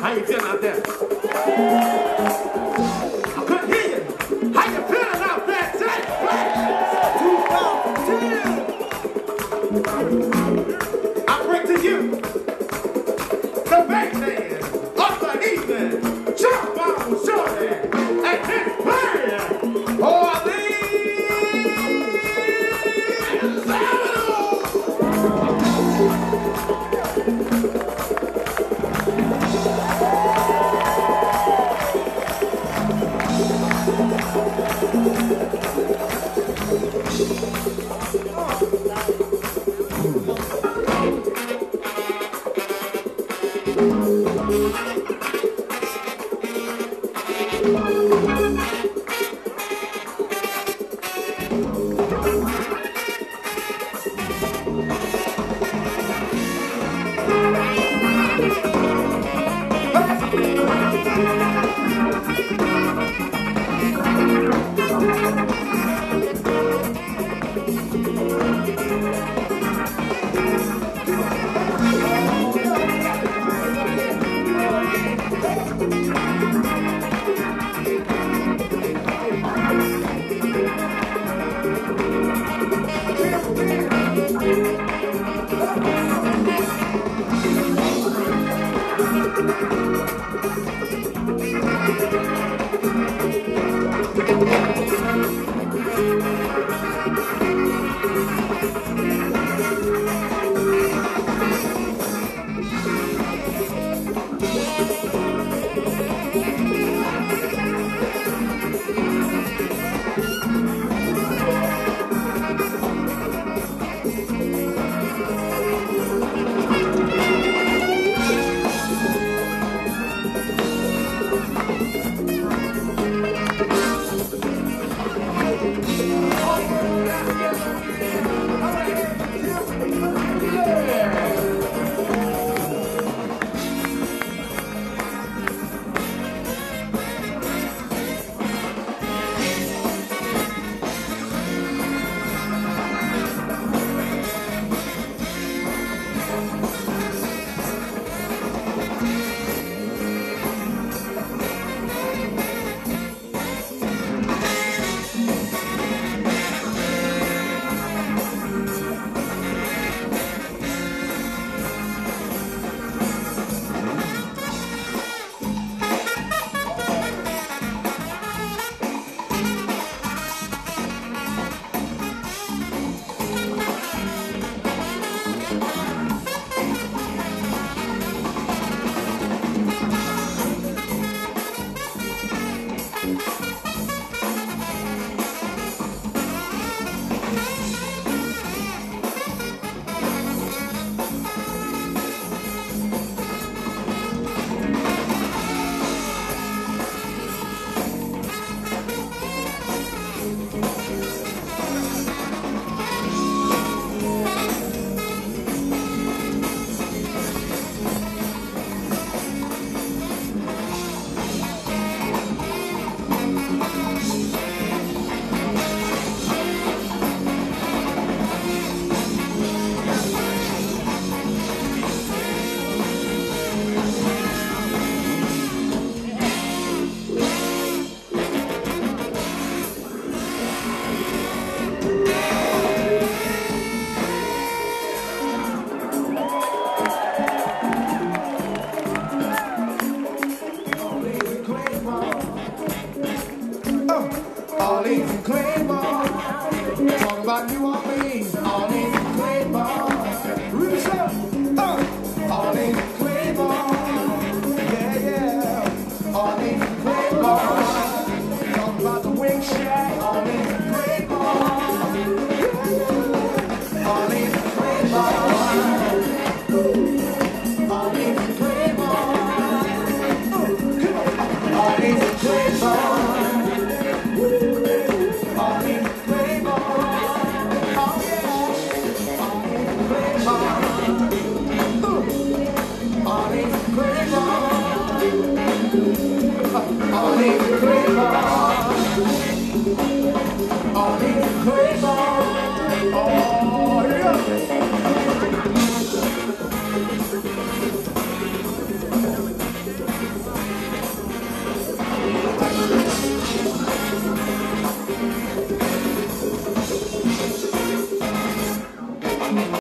How you feeling out there? I couldn't hear you. How you feeling out there, JazzFest? I bring to you the bass band of the evening, Trombone Shorty, and his band, Orleans and Claymore. Talk about New Orleans, Orleans and Claymore. Roots up, Orleans and Claymore. Yeah, yeah, Orleans and Claymore. Talk about the Wing Shack, Orleans and Claymore. Yeah, yeah, Orleans and Claymore. Orleans and Claymore. Orleans and Claymore. All